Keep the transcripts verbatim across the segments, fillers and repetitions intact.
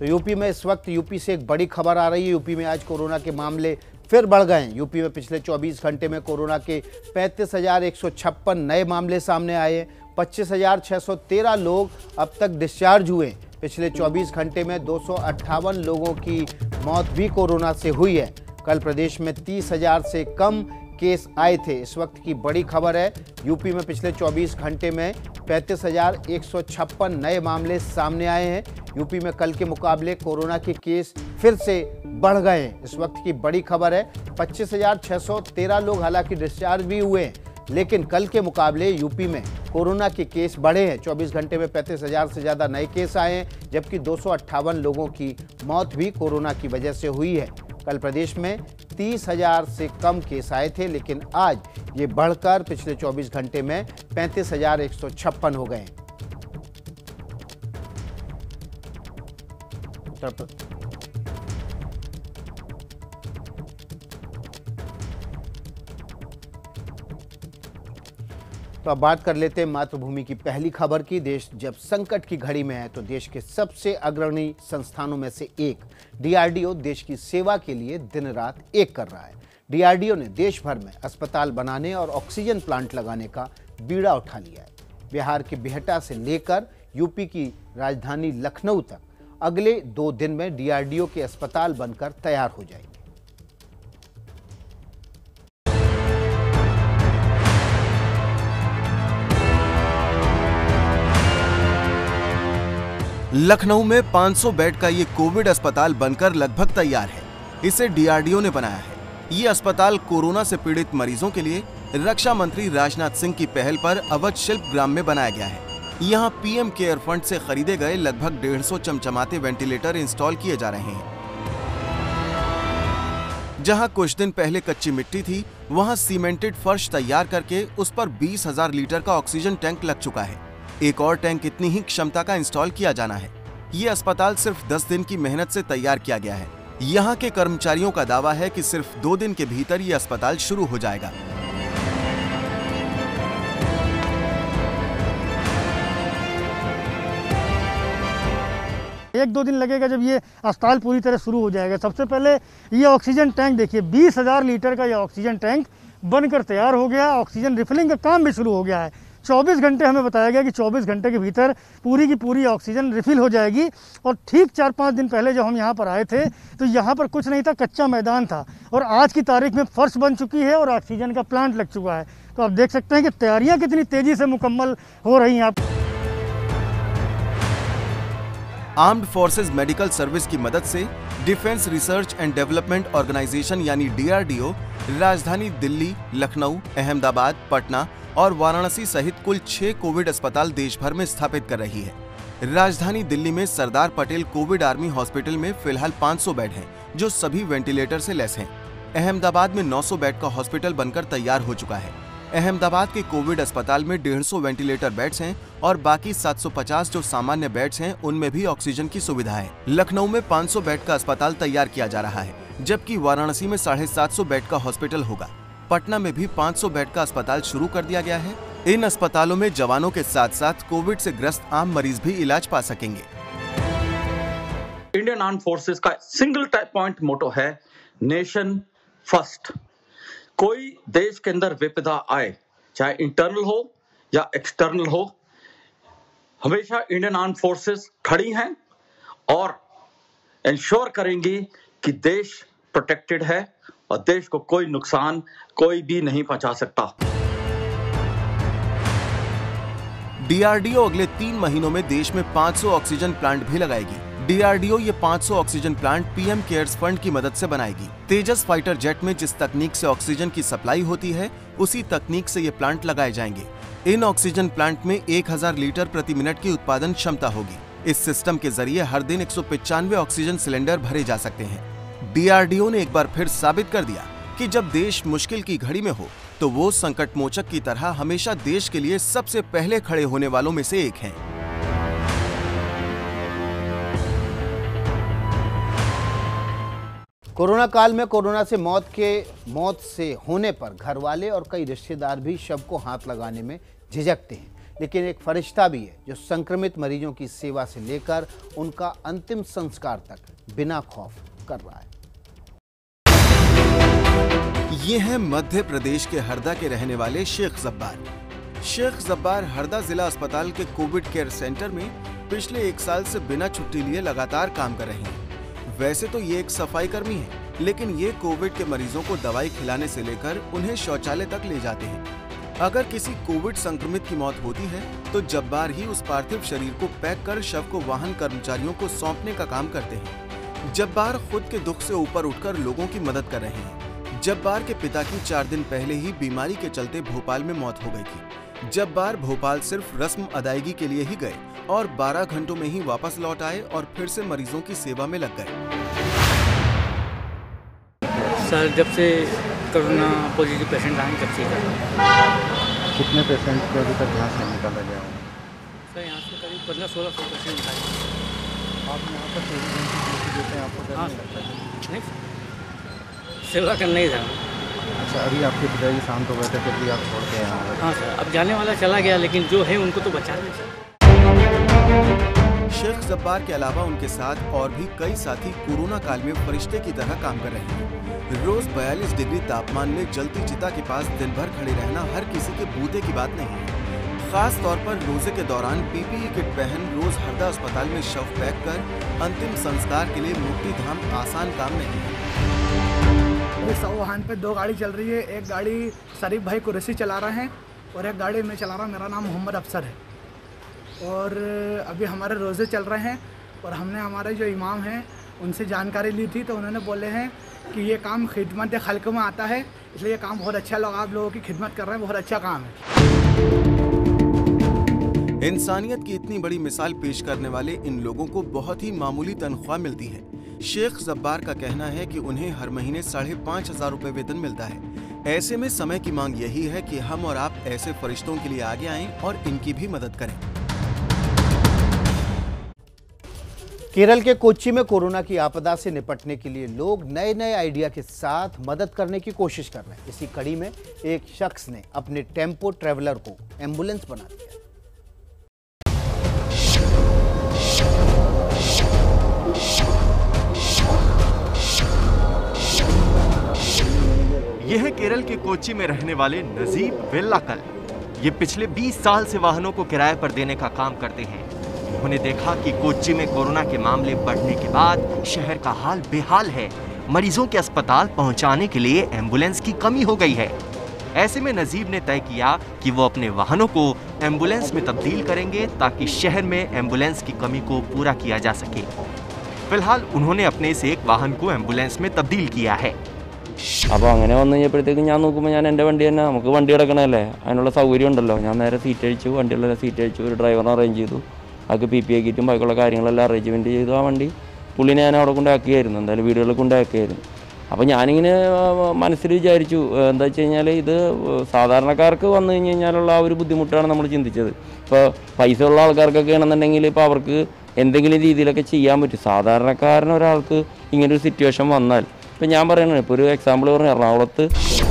तो यूपी में इस वक्त यूपी से एक बड़ी खबर आ रही है। यूपी में आज कोरोना के मामले फिर बढ़ गए हैं। यूपी में पिछले चौबीस घंटे में कोरोना के पैंतीस हजार एक सौ छप्पन नए मामले सामने आए हैं। पच्चीस हजार छः सौ तेरह लोग अब तक डिस्चार्ज हुए। पिछले चौबीस घंटे में दो सौ अट्ठावन लोगों की मौत भी कोरोना से हुई है। कल प्रदेश में तीस हजार से कम केस आए थे। इस वक्त की बड़ी खबर है, यूपी में पिछले चौबीस घंटे में पैंतीस हजार एक सौ छप्पन नए मामले सामने आए हैं। यूपी में कल के मुकाबले कोरोना के केस फिर से बढ़ गए हैं। इस वक्त की बड़ी खबर है, पच्चीस हजार छः सौ तेरह लोग हालांकि डिस्चार्ज भी हुए हैं, लेकिन कल के मुकाबले यूपी में कोरोना के केस बढ़े हैं। चौबीस घंटे में पैंतीस हजार से ज़्यादा नए केस आए हैं, जबकि दो सौ अट्ठावन लोगों की मौत भी कोरोना की वजह से हुई है। कल प्रदेश में तीस हजार से कम केस आए थे, लेकिन आज ये बढ़कर पिछले चौबीस घंटे में पैंतीस हजार एक सौ छप्पन हो गए। तो अब बात कर लेते हैं मातृभूमि की पहली खबर की। देश जब संकट की घड़ी में है तो देश के सबसे अग्रणी संस्थानों में से एक डीआरडीओ देश की सेवा के लिए दिन रात एक कर रहा है। डीआरडीओ ने देश भर में अस्पताल बनाने और ऑक्सीजन प्लांट लगाने का बीड़ा उठा लिया है। बिहार के बिहटा से लेकर यूपी की राजधानी लखनऊ तक अगले दो दिन में डीआरडीओ के अस्पताल बनकर तैयार हो जाएंगे। लखनऊ में पाँच सौ बेड का ये कोविड अस्पताल बनकर लगभग तैयार है। इसे डीआरडीओ ने बनाया है। ये अस्पताल कोरोना से पीड़ित मरीजों के लिए रक्षा मंत्री राजनाथ सिंह की पहल पर अवध शिल्प ग्राम में बनाया गया है। यहाँ पीएम केयर फंड से खरीदे गए लगभग डेढ़ सौ चमचमाते वेंटिलेटर इंस्टॉल किए जा रहे हैं। जहाँ कुछ दिन पहले कच्ची मिट्टी थी, वहाँ सीमेंटेड फर्श तैयार करके उस पर बीस हजार लीटर का ऑक्सीजन टैंक लग चुका है। एक और टैंक इतनी ही क्षमता का इंस्टॉल किया जाना है। ये अस्पताल सिर्फ दस दिन की मेहनत से तैयार किया गया है। यहाँ के कर्मचारियों का दावा है कि सिर्फ दो दिन के भीतर ये अस्पताल शुरू हो जाएगा। एक दो दिन लगेगा जब ये अस्पताल पूरी तरह शुरू हो जाएगा। सबसे पहले ये ऑक्सीजन टैंक देखिए, बीस हजार लीटर का ये ऑक्सीजन टैंक बनकर तैयार हो गया। ऑक्सीजन रिफिलिंग का काम भी शुरू हो गया है। चौबीस घंटे हमें बताया गया कि चौबीस घंटे के भीतर पूरी की पूरी ऑक्सीजन रिफिल हो जाएगी। और ठीक चार पाँच दिन पहले जब हम यहाँ पर आए थे तो यहाँ पर कुछ नहीं था, कच्चा मैदान था, और आज की तारीख में फर्श बन चुकी है और ऑक्सीजन का प्लांट लग चुका है। तो आप देख सकते हैं कि तैयारियाँ कितनी तेजी से मुकम्मल हो रही हैं। आर्म्ड फोर्सेज मेडिकल सर्विस की मदद से defence research and development organisation यानी डीआरडीओ राजधानी दिल्ली, लखनऊ, अहमदाबाद, पटना और वाराणसी सहित कुल छह कोविड अस्पताल देश भर में स्थापित कर रही है। राजधानी दिल्ली में Sardar Patel covid army hospital में फिलहाल पाँच सौ बेड हैं, जो सभी वेंटिलेटर से लैस हैं। अहमदाबाद में नौ सौ बेड का हॉस्पिटल बनकर तैयार हो चुका है। अहमदाबाद के कोविड अस्पताल में डेढ़ सौ वेंटिलेटर बेड्स हैं और बाकी सात सौ पचास जो सामान्य बेड्स हैं उनमें भी ऑक्सीजन की सुविधा है। लखनऊ में पाँच सौ बेड का अस्पताल तैयार किया जा रहा है, जबकि वाराणसी में साढ़े सात सौ बेड का हॉस्पिटल होगा। पटना में भी पाँच सौ बेड का अस्पताल शुरू कर दिया गया है। इन अस्पतालों में जवानों के साथ साथ कोविड से ग्रस्त आम मरीज भी इलाज पा सकेंगे। इंडियन आर्म फोर्सेस का सिंगल पॉइंट मोटो है नेशन फर्स्ट। कोई देश के अंदर विपदा आए, चाहे इंटरनल हो या एक्सटर्नल हो, हमेशा इंडियन आर्म फोर्सेस खड़ी हैं और इंश्योर करेंगी कि देश प्रोटेक्टेड है और देश को कोई नुकसान कोई भी नहीं पहुंचा सकता। डीआरडीओ अगले तीन महीनों में देश में पाँच सौ ऑक्सीजन प्लांट भी लगाएगी। डीआरडीओ ये पाँच सौ oxygen plant PM cares fund की मदद से बनाएगी। तेजस फाइटर जेट में जिस तकनीक से ऑक्सीजन की सप्लाई होती है, उसी तकनीक से ये प्लांट लगाए जाएंगे। इन ऑक्सीजन प्लांट में एक हजार लीटर प्रति मिनट की उत्पादन क्षमता होगी। इस सिस्टम के जरिए हर दिन एक सौ पचानवे ऑक्सीजन सिलेंडर भरे जा सकते हैं। डीआरडीओ ने एक बार फिर साबित कर दिया कि जब देश मुश्किल की घड़ी में हो तो वो संकट मोचक की तरह हमेशा देश के लिए सबसे पहले खड़े होने वालों में से एक हैं। कोरोना काल में कोरोना से मौत के मौत से होने पर घर वाले और कई रिश्तेदार भी शव को हाथ लगाने में झिझकते हैं। लेकिन एक फरिश्ता भी है जो संक्रमित मरीजों की सेवा से लेकर उनका अंतिम संस्कार तक बिना खौफ कर रहा है। ये हैं मध्य प्रदेश के हरदा के रहने वाले शेख जब्बार। शेख जब्बार हरदा जिला अस्पताल के कोविड केयर सेंटर में पिछले एक साल से बिना छुट्टी लिए लगातार काम कर रहे हैं। वैसे तो ये एक सफाई कर्मी है, लेकिन ये कोविड के मरीजों को दवाई खिलाने से लेकर उन्हें शौचालय तक ले जाते हैं। अगर किसी कोविड संक्रमित की मौत होती है तो जब्बार ही उस पार्थिव शरीर को पैक कर शव को वाहन कर्मचारियों को सौंपने का काम करते हैं। जब्बार खुद के दुख से ऊपर उठकर लोगों की मदद कर रहे हैं। जब्बार के पिता की चार दिन पहले ही बीमारी के चलते भोपाल में मौत हो गई थी। जब्बार भोपाल सिर्फ रस्म अदायगी के लिए ही गए और बारह घंटों में ही वापस लौट आए और फिर से मरीजों की सेवा में लग गए। सर, जब से कोरोना पॉजिटिव पेशेंट आए तब से कितने पेशेंट को अभी तक यहाँ से निकाला गया हो? सर, यहाँ से करीब पंद्रह सोलह सौ पेशेंट आए। आप यहाँ पर ड्यूटी देते हैं, आपको डर हाँ नहीं लगता है? नहीं, सेवा करना ही था। अच्छा, अभी आपके पिताजी शांत हो गए थे फिर भी आप छोड़ के यहाँ आ गए? हाँ सर, अब जाने वाला चला गया, लेकिन जो है उनको तो बचा लें सर। शेख जब्बार के अलावा उनके साथ और भी कई साथी कोरोना काल में फरिश्ते की तरह काम कर रहे हैं। रोज बयालीस डिग्री तापमान में जलती चिता के पास दिन भर खड़े रहना हर किसी के बूते की बात नहीं है। खास तौर पर रोजे के दौरान पीपीई किट पहन रोज हरदा अस्पताल में शव पैक कर अंतिम संस्कार के लिए मुक्ति धाम आसान काम नहीं है। सौ वाहन पे दो गाड़ी चल रही है। एक गाड़ी शरीफ भाई कुरैशी चला रहे हैं और एक गाड़ी मैं चला रहा हूँ। मेरा नाम मोहम्मद अफसर है और अभी हमारे रोज़े चल रहे हैं और हमने हमारे जो इमाम हैं उनसे जानकारी ली थी, तो उन्होंने बोले हैं कि ये काम खिदमत खल्क में आता है, इसलिए ये काम बहुत अच्छा लगा। आप लोगों की खिदमत कर रहे हैं, बहुत अच्छा काम है। इंसानियत की इतनी बड़ी मिसाल पेश करने वाले इन लोगों को बहुत ही मामूली तनख्वाह मिलती है। शेख जब्बार का कहना है कि उन्हें हर महीने साढ़े पाँच हजार रुपए वेतन मिलता है। ऐसे में समय की मांग यही है कि हम और आप ऐसे फरिश्तों के लिए आगे आएं और इनकी भी मदद करें। केरल के कोच्चि में कोरोना की आपदा से निपटने के लिए लोग नए नए आइडिया के साथ मदद करने की कोशिश कर रहे हैं। इसी कड़ी में एक शख्स ने अपने टेम्पो ट्रैवलर को एम्बुलेंस बना दिया। यह है केरल के कोच्चि में रहने वाले नजीब वेल्लाकल। ये पिछले बीस साल से वाहनों को किराए पर देने का काम करते हैं। उन्होंने देखा कि कोच्चि में कोरोना के मामले बढ़ने के बाद शहर का हाल बेहाल है। मरीजों के अस्पताल पहुंचाने के लिए एम्बुलेंस की कमी हो गई है। ऐसे में नजीब ने तय किया कि वो अपने वाहनों को एम्बुलेंस में तब्दील करेंगे ताकि शहर में एम्बुलेंस की कमी को पूरा किया जा सके। फिलहाल उन्होंने अपने इस एक वाहन को एम्बुलेंस में तब्दील किया है। അപ്പോൾ അങ്ങനെ വന്നു കഴിഞ്ഞപ്പോഴത്തേക്ക് ഞാൻ നോക്കുമ്പോൾ ഞാൻ എൻ്റെ വണ്ടി തന്നെ, നമുക്ക് വണ്ടി കിടക്കണമല്ലേ, അതിനുള്ള സൗകര്യം ഉണ്ടല്ലോ. ഞാൻ നേരെ സീറ്റ് അഴിച്ചു, വണ്ടിയുള്ള സീറ്റ് അഴിച്ചു, ഒരു ഡ്രൈവറിനെ അറേഞ്ച് ചെയ്തു. അതൊക്കെ പി പി കിറ്റും ബാക്കിയുള്ള കാര്യങ്ങളെല്ലാം അറേഞ്ച്മെൻറ്റ് ചെയ്തു. ആ വണ്ടി പുള്ളിനെ ഞാൻ അവിടെ കൊണ്ടാക്കിയായിരുന്നു, എന്തായാലും വീടുകളിൽ കൊണ്ടാക്കിയായിരുന്നു. അപ്പോൾ ഞാനിങ്ങനെ മനസ്സിൽ വിചാരിച്ചു, എന്താ വെച്ച് കഴിഞ്ഞാൽ ഇത് സാധാരണക്കാർക്ക് വന്നു കഴിഞ്ഞ് കഴിഞ്ഞാലുള്ള ആ ഒരു ബുദ്ധിമുട്ടാണ് നമ്മൾ ചിന്തിച്ചത്. ഇപ്പോൾ പൈസ ഉള്ള ആൾക്കാർക്കൊക്കെ ആണെന്നുണ്ടെങ്കിൽ ഇപ്പോൾ അവർക്ക് എന്തെങ്കിലും രീതിയിലൊക്കെ ചെയ്യാൻ പറ്റും. സാധാരണക്കാരന് ഒരാൾക്ക് ഇങ്ങനൊരു സിറ്റുവേഷൻ വന്നാൽ, ഇപ്പം ഞാൻ പറയണേ, ഇപ്പോൾ ഒരു എക്സാമ്പിൾ പറഞ്ഞ എറണാകുളത്ത്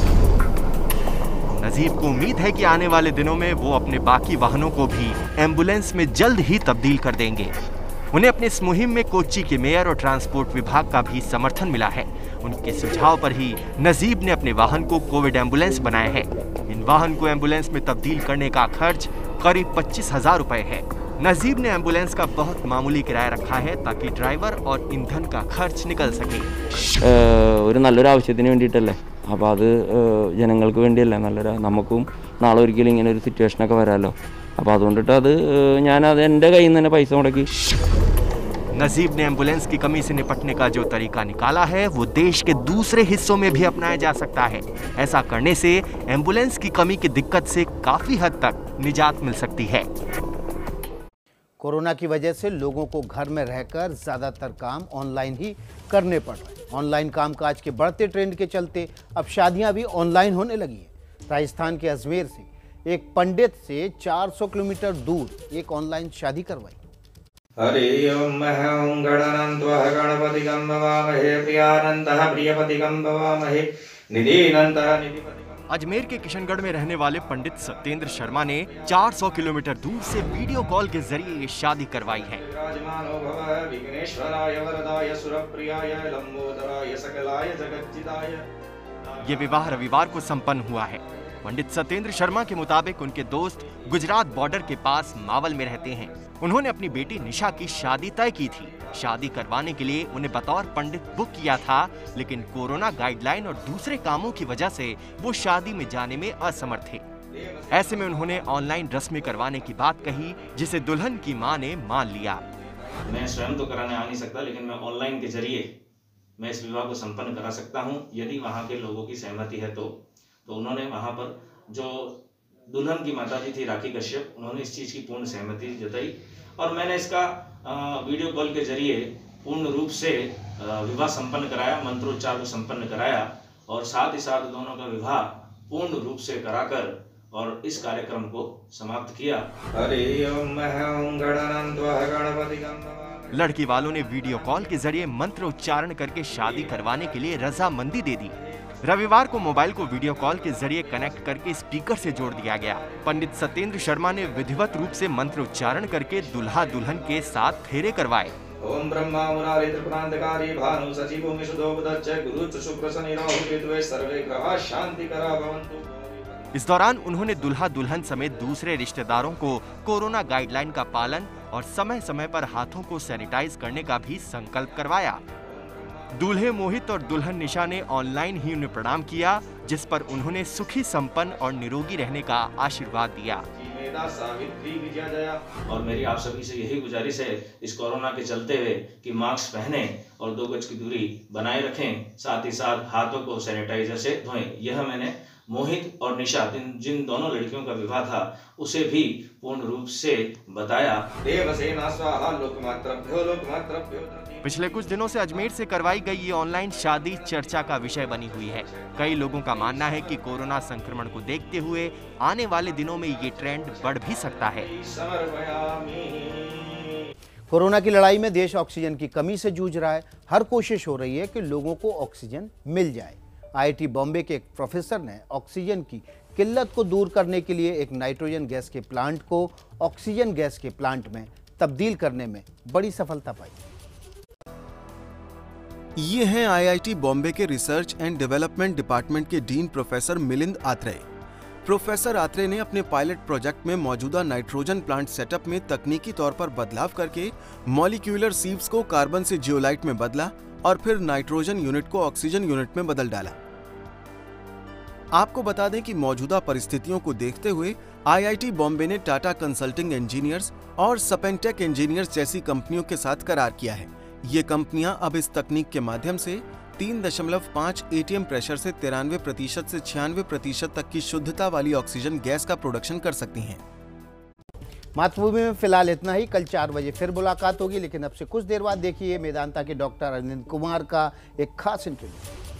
नजीब को उम्मीद है कि आने वाले दिनों में वो अपने बाकी वाहनों को भी एम्बुलेंस में जल्द ही तब्दील कर देंगे। उन्हें अपने इस मुहिम में कोच्चि के मेयर और ट्रांसपोर्ट विभाग का भी समर्थन मिला है। उनके सुझाव पर ही नजीब ने अपने वाहन को कोविड एम्बुलेंस बनाया है। इन वाहन को एम्बुलेंस में तब्दील करने का खर्च करीब पच्चीस हजार रुपए है। नजीब ने एम्बुलेंस का बहुत मामूली किराया रखा है ताकि ड्राइवर और ईंधन का खर्च निकल सके। ഒരു നല്ലൊരു ആവശ്യത്തിന് വേണ്ടിയിട്ടല്ലേ, അപ്പോൾ അത് ജനങ്ങൾക്ക് വേണ്ടിയല്ലേ, നല്ലൊരു നമുക്കും നാളെ ഒരിക്കലും ഇങ്ങനെ ഒരു സിറ്റുവേഷനൊക്കെ വരാമല്ലോ. അപ്പോൾ അതുകൊണ്ടിട്ട് അത് ഞാനത് എൻ്റെ കയ്യിൽ നിന്ന് തന്നെ പൈസ മുടക്കി। नजीब ने एम्बुलेंस की कमी से निपटने का जो तरीका निकाला है वो देश के दूसरे हिस्सों में भी अपनाया जा सकता है। ऐसा करने से एम्बुलेंस की कमी की दिक्कत से काफी हद तक निजात मिल सकती है। कोरोना की वजह से लोगों को घर में रहकर ज़्यादातर काम ऑनलाइन ही करने पड़ रहे हैं। ऑनलाइन कामकाज के बढ़ते ट्रेंड के चलते अब शादियां भी ऑनलाइन होने लगी हैं। राजस्थान के अजमेर से एक पंडित से चार सौ किलोमीटर दूर एक ऑनलाइन शादी करवाई। हरि ओम ओम गणानंत्वः गणपतिगं भवामहे प्रियानन्दः प्रियपतिगं भवामहे निधिनन्दः निधिपतिगं अजमेर के किशनगढ़ में रहने वाले पंडित सत्येंद्र शर्मा ने चार सौ किलोमीटर दूर से वीडियो कॉल के जरिए ये शादी करवाई है। ये विवाह रविवार को संपन्न हुआ है। पंडित सत्येंद्र शर्मा के मुताबिक उनके दोस्त गुजरात बॉर्डर के पास मावल में रहते हैं। उन्होंने अपनी बेटी निशा की शादी तय की थी। शादी करवाने के लिए उन्हें बतौर पंडित बुक किया था, लेकिन कोरोना गाइडलाइन और दूसरे कामों की वजह से वो शादी में जाने में असमर्थ थे। ऐसे में उन्होंने ऑनलाइन रस्में करवाने की बात कही, जिसे दुल्हन की मां ने मान लिया। मैं स्वयं तो कराने आ नहीं सकता, लेकिन मैं ऑनलाइन के जरिए मैं इस विवाह को संपन्न करा सकता हूं, यदि वहां के लोगों की सहमति है तो तो उन्होंने वहां पर जो दुल्हन की माताजी थी राखी कश्यप, उन्होंने इस चीज की पूर्ण सहमति जताई और मैंने इसका वीडियो कॉल के जरिए पूर्ण रूप से विवाह संपन्न कराया, मंत्रोच्चार को संपन्न कराया और साथ ही साथ दोनों का विवाह पूर्ण रूप से कराकर और इस कार्यक्रम को समाप्त किया। लड़की वालों ने वीडियो कॉल के जरिए मंत्र उच्चारण करके शादी करवाने के लिए रजामंदी दे दी। रविवार को मोबाइल को वीडियो कॉल के जरिए कनेक्ट करके स्पीकर से जोड़ दिया गया। पंडित सत्येंद्र शर्मा ने विधिवत रूप से मंत्र उच्चारण करके दुल्हा दुल्हन के साथ फेरे करवाए। ओम ब्रह्मा मुरारी त्रिपुरांतकारी भानु सचिवो मिषुदोपदच्च गुरु शुक्र शनि राहु केतु सर्वे ग्रह शांति करा भवन्तु। इस दौरान उन्होंने दुल्हा दुल्हन समेत दूसरे रिश्तेदारों को कोरोना गाइडलाइन का पालन और समय समय पर हाथों को सैनिटाइज करने का भी संकल्प करवाया। दूल्हे मोहित और दुल्हन निशा ने ऑनलाइन ही उन्हें प्रणाम किया, जिस पर उन्होंने सुखी संपन्न और निरोगी रहने का आशीर्वाद दिया। और मेरी आप सभी से यही गुजारिश है इस कोरोना के चलते हुए कि मास्क पहने और दो गज की दूरी बनाए रखें, साथ ही साथ हाथों को सैनिटाइजर से धोएं। यह मैंने मोहित और निशा जिन जिन दोनों लड़कियों का विवाह था उसे भी पूर्ण रूप से बताया। पिछले कुछ दिनों से अजमेर से करवाई गई ये ऑनलाइन शादी चर्चा का विषय बनी हुई है। कई लोगों का मानना है कि कोरोना संक्रमण को देखते हुए आने वाले दिनों में ये ट्रेंड बढ़ भी सकता है। कोरोना की लड़ाई में देश ऑक्सीजन की कमी से जूझ रहा है। हर कोशिश हो रही है कि लोगों को ऑक्सीजन मिल जाए। आई आई टी बॉम्बे के एक प्रोफेसर ने ऑक्सीजन की किल्लत को दूर करने के लिए एक नाइट्रोजन गैस के प्लांट को ऑक्सीजन गैस के प्लांट में तब्दील करने में बड़ी सफलता पाई। ये हैं आई आई टी बॉम्बे के रिसर्च एंड डेवलपमेंट डिपार्टमेंट के dean professor Milind Atreya. Professor Atreya ने अपने पायलट प्रोजेक्ट में मौजूदा नाइट्रोजन प्लांट सेटअप में तकनीकी तौर पर बदलाव करके मॉलिक्यूलर सीव्स को कार्बन से जियोलाइट में बदला और फिर नाइट्रोजन यूनिट को ऑक्सीजन यूनिट में बदल डाला। आपको बता दें कि मौजूदा परिस्थितियों को देखते हुए आई आई टी बॉम्बे ने टाटा कंसल्टिंग इंजीनियर्स और सपेंटेक इंजीनियर्स जैसी कंपनियों के साथ करार किया है। ये कंपनियां अब इस तकनीक के माध्यम से तीन दशमलव पाँच एटीएम प्रेशर से तिरानवे प्रतिशत से छियानवे प्रतिशत तक की शुद्धता वाली ऑक्सीजन गैस का प्रोडक्शन कर सकती हैं। मातृभूमि में फिलहाल इतना ही। कल चार बजे फिर मुलाकात होगी, लेकिन अब से कुछ देर बाद देखिए मेदांता के डॉक्टर अरविंद कुमार का एक खास इंटरव्यू।